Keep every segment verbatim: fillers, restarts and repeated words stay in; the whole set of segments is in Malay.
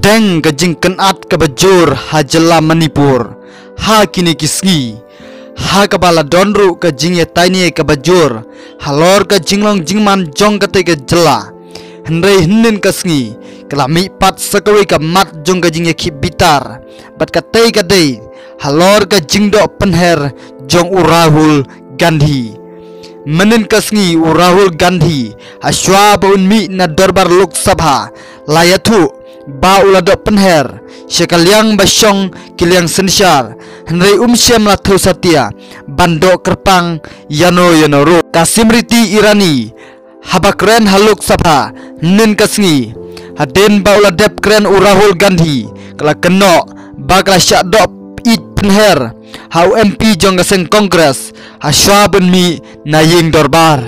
deng ka jing kenat ka bajur ha jela Manipur ha kini kisngi ha ka bala donru ka jing ye tiny ka bajur halor ka jinglong jingman jong ka te ka jela hendrei hinin kasngi kala mi pat sakawi ka mat jong ka jing ye khip bitar bat ka te ka dei halor ka jingdo penher jong u Rahul Gandhi menin kasngi u Rahul Gandhi aswa baun mi na darbar Lok Sabha layathu ba ulado penher sekaliang basyong kiliang sensyar hendrei umsyam la thu satia bando kerpang yano yanoro kasimriti irani habakren halok sabha nin kasngi haden ba uladep kren u Rahul Gandhi kala keno ba kala syadop it penher hau M P jong gaseng kongres haswa bun mi naying dorbar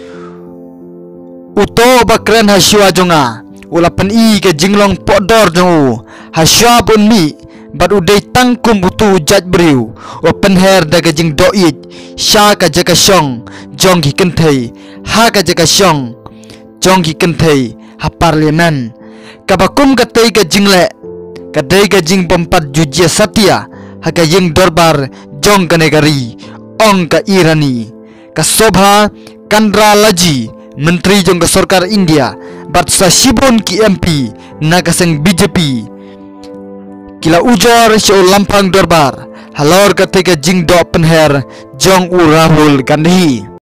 uto bakren haswa jonga ula pen i ke jinglong podor jong haswa bun mi bat udai tangkum utu jaj briu o penher da ke jing doit sha ka jaka syong jong ki kenthei ha ka jaka syong jong ki kenthei ha parlimen kabakum ka tei ka jingle ka dei ka jing bompat jujia satia ha ka jing dorbar jong ka negari ong ka irani ka sobha kandra laji menteri jong ka sarkar India bat sa shibun ki M P na ka seng B J P kila ujor syo lampang dorbar halor ka te ka jing do penher jong u Rahul Gandhi